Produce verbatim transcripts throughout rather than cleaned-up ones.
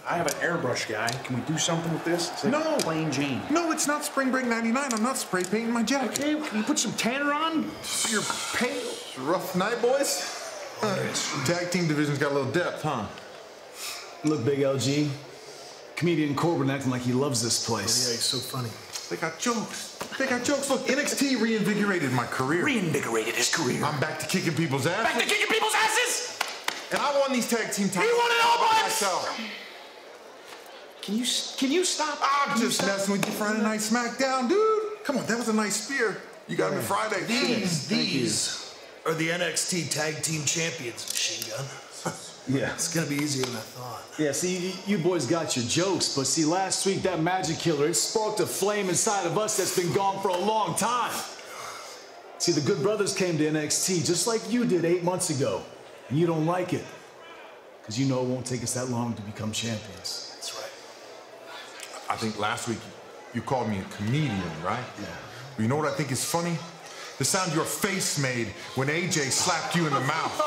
I have an airbrush guy. Can we do something with this? It's like no. plain Jane. No, it's not Spring Break ninety-nine. I'm not spray painting my jacket. Okay, can you put some tanner on? You're pale. Rough night, boys. Uh, tag team division's got a little depth, huh? Look, Big L G. Comedian Corbin acting like he loves this place. Yeah, he's so funny. They got jokes. They got jokes. Look, N X T reinvigorated my career. Reinvigorated his career. I'm back to kicking people's asses. Back to kicking people's asses! And I won these tag team titles. He won it all by myself. Can you, can you stop? I'm can just messing with you Friday Night SmackDown, dude. Come on, that was a nice spear. You got yeah. me Friday. These, these are the N X T Tag Team Champions, Machine Gun. Yeah. It's gonna be easier than I thought. Yeah, see, you boys got your jokes, but see, last week that magic killer, it sparked a flame inside of us that's been gone for a long time. See, the Good Brothers came to N X T just like you did eight months ago, and you don't like it, because you know it won't take us that long to become champions. That's right. I think last week you called me a comedian, right? Yeah. But you know what I think is funny? The sound your face made when A J slapped you in the mouth.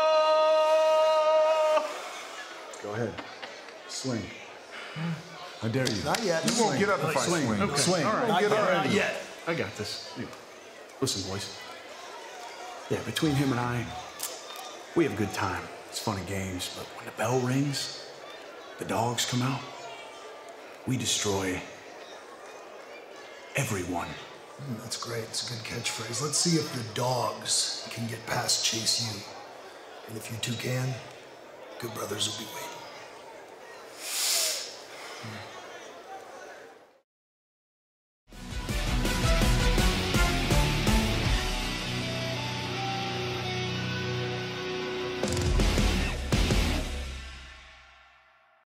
Go ahead. Swing. How dare you? Not yet. You swing. won't get up if I swing. swing. Okay. Swing. All right. Not, get yet. up. Not yet. I got this. Listen, boys. Yeah, between him and I, we have a good time. It's fun and games, but when the bell rings, the dogs come out, we destroy everyone. Mm, that's great. It's a good catchphrase. Let's see if the dogs can get past Chase U. And if you two can, Good Brothers will be waiting. Mm.